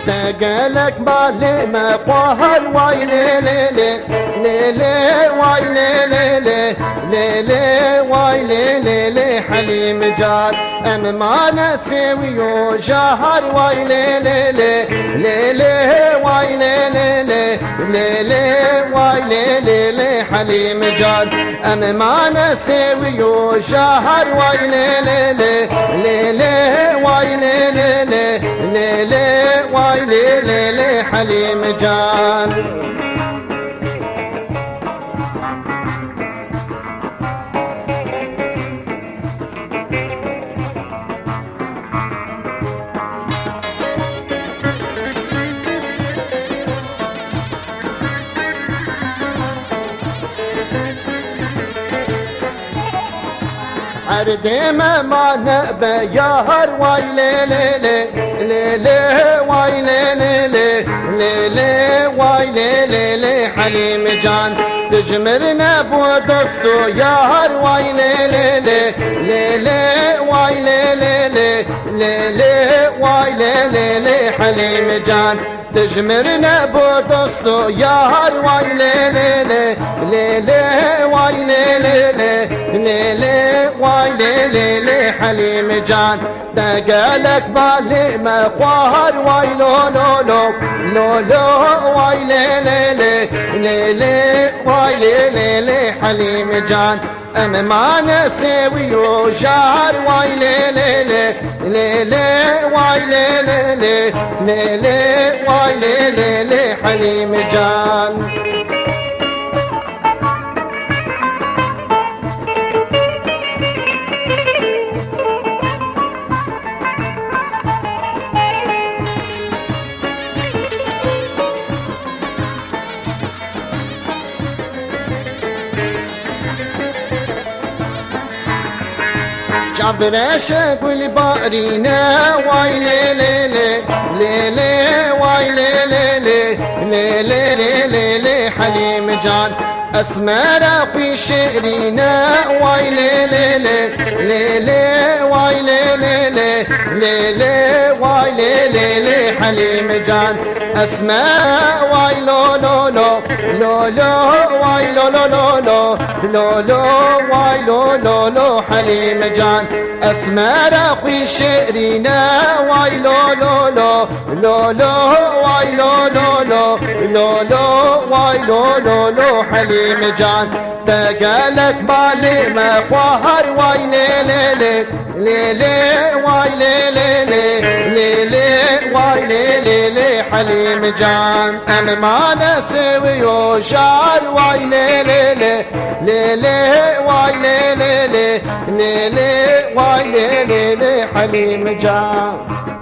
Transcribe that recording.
تقلك بالي ما قهر واي ليلي ليلي واي ليلي ليلي واي ليلي حليم جاد أم ما نسوي وشهر واي ليلي ليلي واي ليلي ليلي واي ليلي حليم جاد أم ما نسوي وشهر واي ليلي ليلي واي ليلي ليلي واي ليلي حليم جاد عردي ما نبى يهر واي ليلي ليلي واي ليلي ليلي واي ليلي حليم جان تجمرنا بودستو يهر واي ليلي ليلي واي ليلي ليلي واي ليلي حليم جان تجمرنا بودستو يهر واي ليلي ليلي واي ليلي ليلي واي ليلي حليم جان تقلك بالي ما قهر واي لولو واي ليلي ليلي واي ليلي حليم جان أم ما نسوي وشهر واي ليلي ليلي واي ليلي ليلي واي ليلي حليم جان جبرش قول بارينا واي ليلي ليلي واي ليلي ليلي حليم جان أسمر في شعرنا واي ليلي ليلي واي ليلي ليلي واي ليلي حليم جان أسماء واي لولو واي لولو واي لولو حليم جان أسمر في شعرنا واي لولو واي لولو واي لولو حليم جان تقلك بالي ما قهر واي ليلي ليلي واي ليلي ليلي واي ليلي حليم جان أنا ما نسوي وشعر واي ليلي ليلي واي ليلي ليلي واي ليلي حليم جان